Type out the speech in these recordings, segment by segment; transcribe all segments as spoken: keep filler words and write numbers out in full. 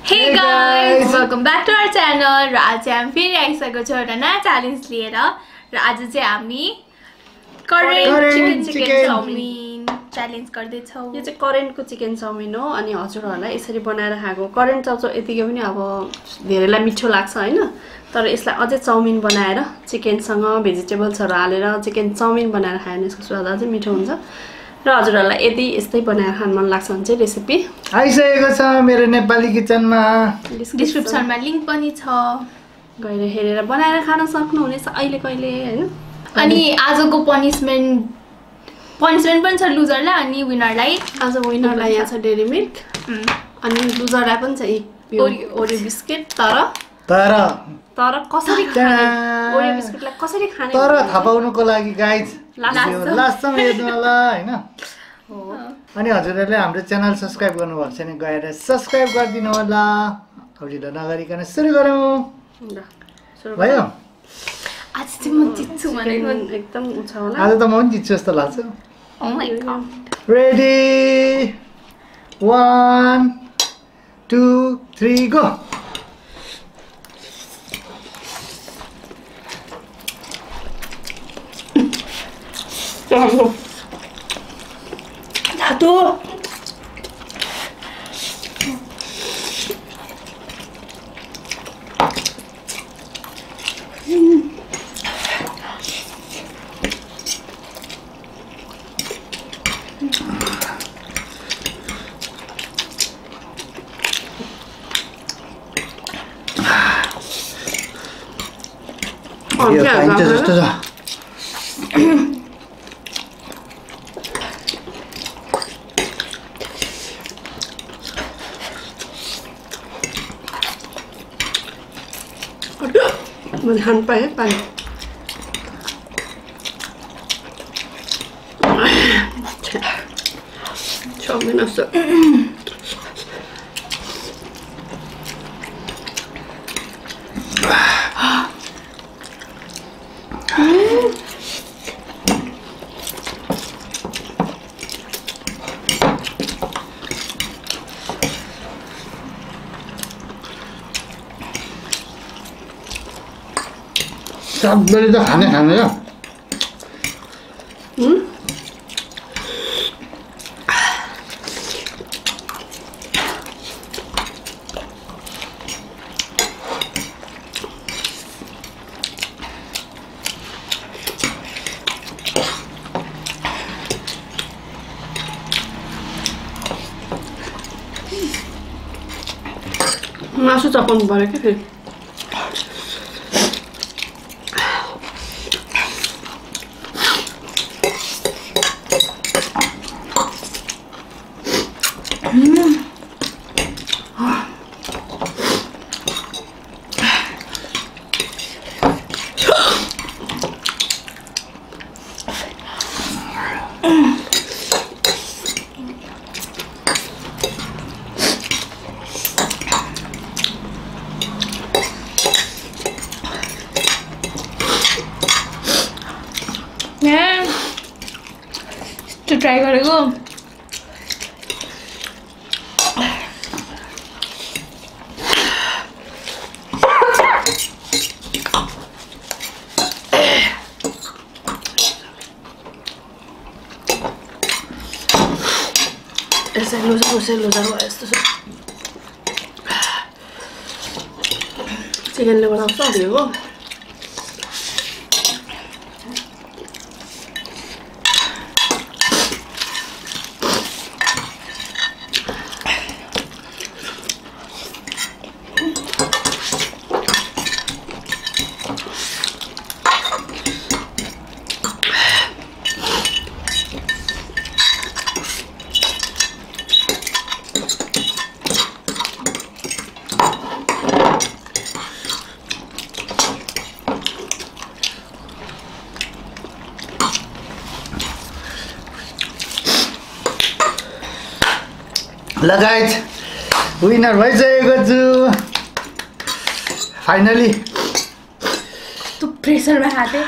Hey guys, welcome back to our channel. र आज हामी फेरि आइसकेको छौँ एउटा नयाँ च्यालेन्ज लिएर र आज चाहिँ हामी करेन्ट चिकन चाउमिन च्यालेन्ज गर्दै छौँ। यो चाहिँ करेन्टको चिकन चाउमिन हो अनि हजुरहरुलाई यसरी बनाएर खाएको। करेन्ट चाउचाउ यतिकै पनि अब धेरैलाई मिठो लाग्छ हैन, तर यसलाई अझै चाउमिन बनाएर चिकनसँग भेजिटेबल्सहरु हालेर चिकन चाउमिन बनाएर खायो भने यसको स्वाद अझै मिठो हुन्छ। र हजुरहरुलाई यदि यस्तै बनाएर खान मन लाग्छ भने चाहिँ रेसिपी आइसकेको छ मेरो नेपाली किचनमा। डिस्क्रिप्सनमा लिंक पनि छ, गएर हेरेर बनाएर खान सक्नुहुनेछ अहिले कहिले हैन। अनि आजको पनिशमेन्ट पनिशमेन्ट पनि छ लुजरलाई अनि विनरलाई। आज विनरलाई यहाँ छ डेरी मिल्क अनि लुजरलाई पनि छ ओरियो बिस्किट। तर तर तर कसरी खाने ओरियो बिस्किटलाई कसरी खाने तर थाहा पाउनुको लागि गाइज लास्टसम्म हेर्नु होला हैन। अनि हजुरहरुले हाम्रो च्यानल सब्स्क्राइब गर्नुभएको छैन गएर सब्स्क्राइब गरिदिनु होला। अब ढिलो नगरिकन सुरु गरौँ। भयो आज चाहिँ म जित्छु भनेको एकदम छ होला। आज त म पनि जित्छु जस्तो लाग्छ। Oh my god. Ready one two three go। धातु यो खाइन्छ जस्तो छ। मैले खानु पाएँ पानी। चाउमिन जस्तो सबैले त खाने खाने हो। मासु चपाउनु पर्यो क्या फेरि। to try गरेको यसै लुजर उसै लुजर भयो यस्तो छ। चिकनले बनाउँछ हरियो लगायत विनर भइसकेको छु फाइनली। तँ प्रेसरमा हाते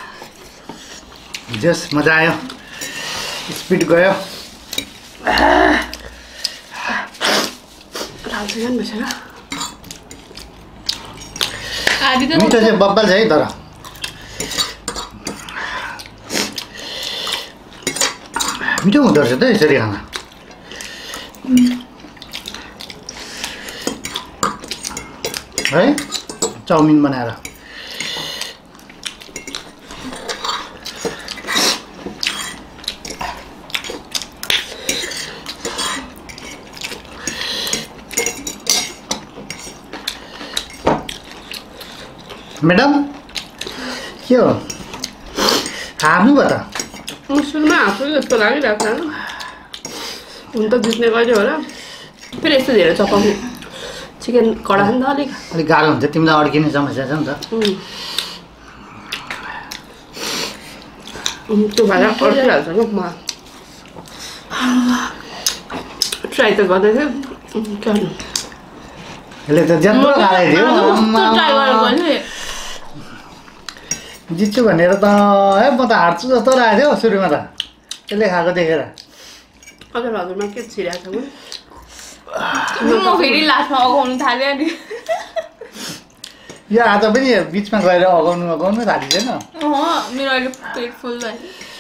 जस मजा आयो, स्पिड गयो। राल चिकन भइसक्यो। आदि त मिठो चाहिँ बब्बल छ है तर मिठो हुँदो रहेछ त यसरी खाना है चाउमिन बनाएर मैडम के हो हार्नु भयो त सुरुमा हाँसु जस्तो लागिरहेको छ हुन त जित्ने कहिले होला फेरि यस्तो धेरै चपाउने चिकन कडा नि त अलिक अलिक गाह्रो हुन्छ तिमीलाई अड्किने समस्या छ नि त त्यो भएर अड्किहाल्छ नि म ट्राई त गर्दै थियो के गर्नु यसले त ज्याम्रो गाह्रो थियो जित्छु भनेर त है म त हार्छु जस्तो लागेको थियो सुरुमा त त्यसले खाएको देखेर हजुर हजुरमा के छिराएको छ म फेरि लास्टमा अगाउनु थाल्यो नि यो आज पनि बिचमा गएर अगाउनु अगाउनु थालिँदैन मेरो अहिले पेट फुल भयो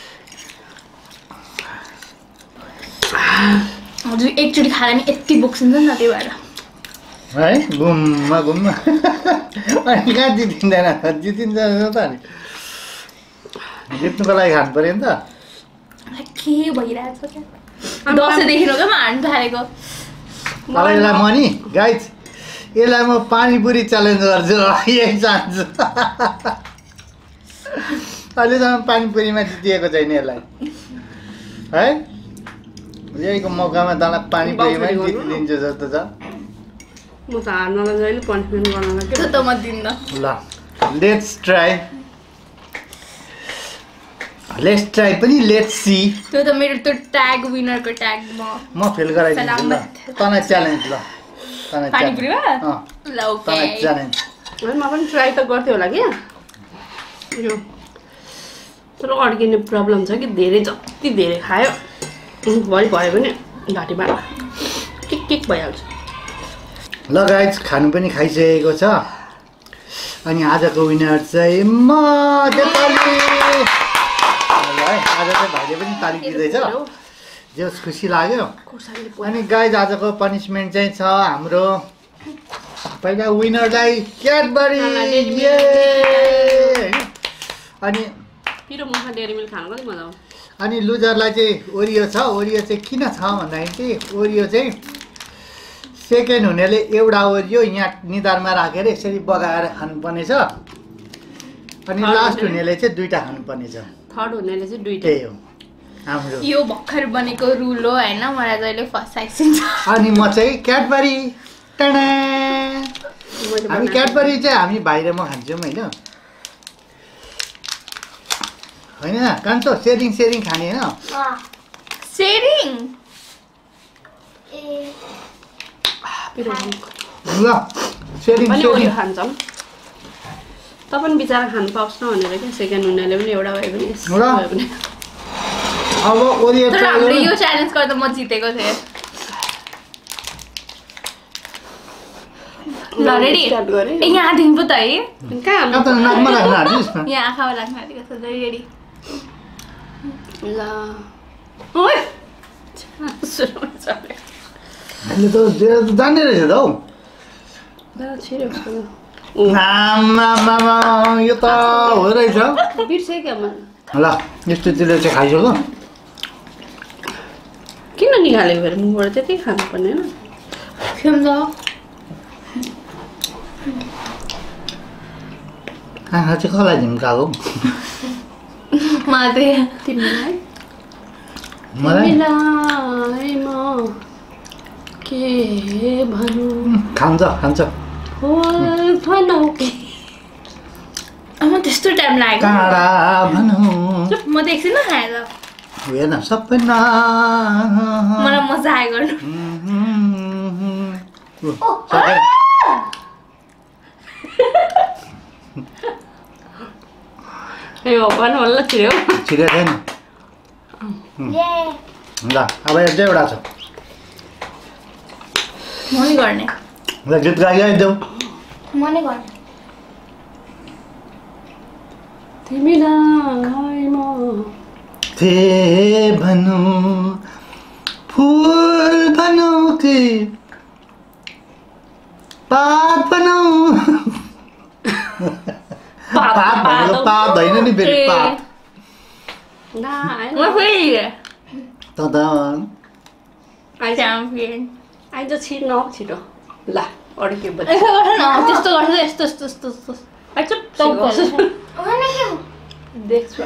हजुर एकचोटि खाँदा नि यति बोक्सिन्छ नि त त्यही भएर है घुममा घुममा अनि कहाँ जितिँदैन जितिन्छ त अनि जित्नुको लागि खानु पऱ्यो नि त के भइरहेको छ क्या दसैँदेखि क्या म हार्नु थालेको अब यसलाई म नि गाइज यसलाई म पानीपुरी च्यालेन्ज गर्छु यही चाहन्छु अहिलेसम्म पानीपुरीमा जितिएको छैन यसलाई है यहीको मौकामा तँलाई पानीपुरीमा जितिदिन्छु जस्तो छ म त हार्नलाई जहिले पनिसमेन्ट गर्नलाई के त म दिन्न ल लेट्स ट्राई लेट्स ट्राई पनि लेट्स सी त्यो त मेरो त्यो ट्याग विनरको ट्याग म म फेल गराइदिन्छु ल तँलाई च्यालेन्ज ल तँलाई पानीपुरीमा अँ ल ओके तँलाई च्यालेन्ज म पनि ट्राई त गर्थेँ होला कि यो तर अड्किने प्रब्लम छ कि धेरै जति धेरै खायो भरि भयो भने घाँटीमा टिक टिक भइहाल्छ ल गाइज खानु पनि खाइसकेको छ अनि आजको विनर चाहिँ म नेपाली है आज चाहिँ भाइले पनि ताली दिँदैछ जे खुसी लाग्यो अनि गाइज आजको पनिसमेन्ट चाहिँ छ हाम्रो पहिला विनरलाई क्याडबरी अनि पिरो मुखमा डेरी मिल्क खानु कति मजा आउँछ अनि लुजरलाई चाहिँ ओरियो छ ओरियो चाहिँ किन छ भन्दाखेरि चाहिँ ओरियो चाहिँ सेकेन्ड हुनेले एउटा ओरियो यहाँ निधारमा राखेर यसरी बगाएर खानुपर्ने छ अनि लास्ट हुनेले चाहिँ दुईवटा खानुपर्ने छ थर्ड हुनेले चाहिँ दुईवटा त्यही हो हाम्रो यो भर्खर बनेको रुल हो होइन मलाई जहिले फसाइसिन्छ अनि म चाहिँ क्याडबरी टाडा हामी क्याडबरी चाहिँ हामी बाहिर म खान्छौँ होइन होइन कान्छो सेरिङ सेरिङ खाने होइन सेरिङ ल सेरिङ पनि सेरिङ ओरियो खान्छौँ त पनि बिचरा खानु पाओस् न भनेर क्या सेकेन्ड हुनेले पनि एउटा भयो भने भयो भने अब ओरियो तर हामीले यो च्यालेन्ज गर्दा म जितेको थिएँ ल रेडी ए यहाँदेखि पो त है कहाँ नाकमा राख्न हालिस् न यहाँ आँखामा राख्न हालेको छ रेडी ल ओइ हामीले त जान्ने रहेछ त हौ छिर्यो आमामामा यो त हो रहेछ बिर्सेँ क्या म ल यस्तोतिर चाहिँ खाइसक्यो किन निकालेको फेरि मुखबाट त्यति खानुपर्ने होइन खेम्छ आँखा चाहिँ कसलाई झिम्काएको मात्रै तिमीलाई मलाई तिमीलाई म के भनौँ खान्छ खान्छ हो भनौँ के म त्यस्तो टाइम लाग्यो काँडा भनौँ म त एकछिन खाएर हेर्न सपना मलाई मजा आयो गर्नु ए भगवान् बल्ल छिर्यो छिरेको छैन ल अब एउटा एउटा छ म नै गर्ने ल गीत गाइदेऊ म नै गर्ने तिमीलाई म ते भनु फुल भनु कि पात भनु पात भनेको पात होइन नि फेरि पात ना म फेरि त त च्याम्पियन आइज छिर्न छिटो ल अरू के बच्चा यसो गर्छ न त्यस्तो गर्छ यस्तो यस्तो यस्तो यस्तो आइज देख्छु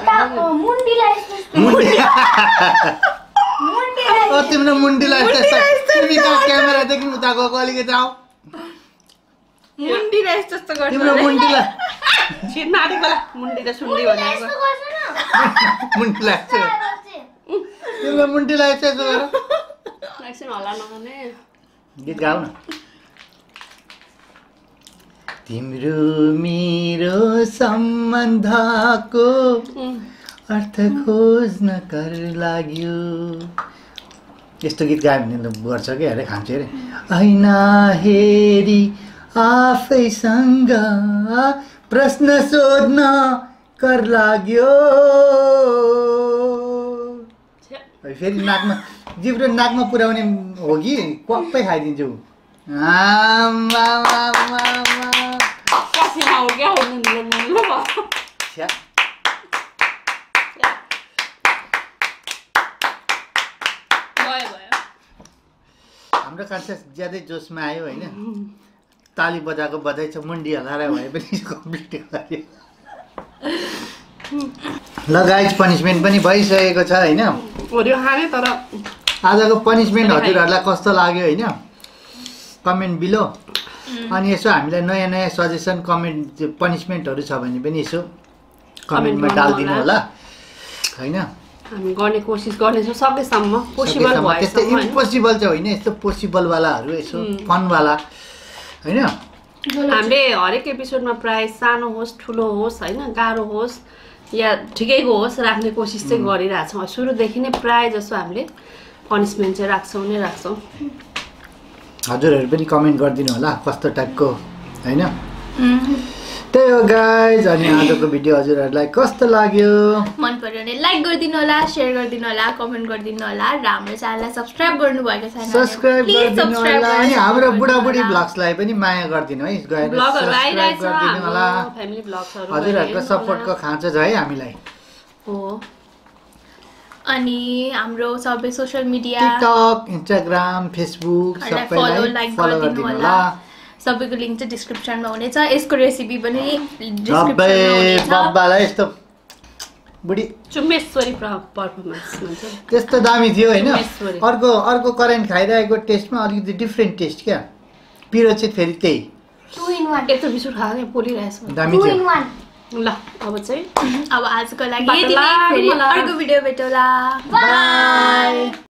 तिम्रो मुन्डीलाई तिमी त क्यामेरादेखि उता गएको अलिकति आऊ मुन्डीलाई यस्तो यस्तो गर्छ तिम्रो मुन्डीलाई छिर्न आँटेको बेला मुन्डी र सुन्डी भनेको मुन्डीलाई तिम्रो मुन्डीलाई यसो गर एकछिन हल्ला नगर्ने गीत गाऊ न तिम्रो मेरो सम्बन्धको अर्थ खोज्न कर लाग्यो यस्तो गीत गायो भने त गर्छ कि अरे खान्छ अरे ऐना हेरी आफैसँग प्रश्न सोध्न कर लाग्यो फेरि नाकमा जिब्रो नाकमा पुर्याउने हो कि क्वाप्पै खाइदिन्छु पसिना हो क्या हो नुनले नुनले भयो हाम्रो कान्छा ज्यादै जोसमा आयो होइन ताली बजाएको बजाइ छ मुन्डी हल्लाएर भए पनि कम्प्लिट गर्यो ल गाइज पनिसमेन्ट पनि भइसकेको छ होइन तर आजको पनिसमेन्ट हजुरहरूलाई कस्तो लाग्यो होइन कमेन्ट बिलो अनि यसो हामीलाई नयाँ नयाँ सजेसन कमेन्ट पनिसमेन्टहरू छ भने पनि यसो कमेन्टमा डालिदिनु होला होइन हामी गर्ने कोसिस गर्नेछौँ सकेसम्म पोसिबल त्यस्तै भएसम्म इम्पोसिबल चाहिँ होइन यस्तो पोसिबलवालाहरू यसो फनवाला होइन हामीले हरेक एपिसोडमा प्राय सानो होस् ठुलो होस् होइन गाह्रो होस् या ठिकैको होस् राख्ने कोसिस चाहिँ गरिरहेछौँ सुरुदेखि नै प्राय जसो हामीले पनिसमेन्ट चाहिँ राख्छौँ नै राख्छौँ हजुरहरू पनि कमेन्ट गरिदिनु होला कस्तो टाइपको होइन त्यही हो गाइज अनि आजको भिडियो हजुरहरूलाई कस्तो लाग्यो मन पर्यो भने लाइक गरिदिनु होला सेयर गरिदिनु होला कमेन्ट गरिदिनु होला र हाम्रो च्यानललाई सब्स्क्राइब गर्नुभएको छैन सब्स्क्राइब गरिदिनु होला अनि हाम्रो बुढाबुढी ब्लग्सलाई पनि माया गरिदिनु है गएर सब्स्क्राइब गरिदिनु होला फ्यामिली ब्लग्सहरु हजुरहरूको सपोर्टको खाँचो छ है हामीलाई हो अनि हाम्रो सबै social media TikTok Instagram Facebook सबैलाई फलो गरिदिनु होला सबैको लिंक चाहिँ डिस्क्रिप्सनमा हुनेछ यसको रेसिपी पनि डिस्क्रिप्सनमा हुनेछ बब्बालाई यस्तो बुढी चुम्मेश्वरी परफर्मेन्स भन्छ त्यस्तो दामी थियो हैन अर्को अर्को करेन्ट खाइरहेको टेस्टमा अलिकति डिफरेन्ट टेस्ट क्या पिरो चाहिँ फेरि त्यही टु इन वन यस्तो बिस्कुट खाएर पोलिरहेछ दामी थियो ल अब चाहिँ अब आजको लागि यति नै फेरि अर्को भिडियो भेटौँला बाइ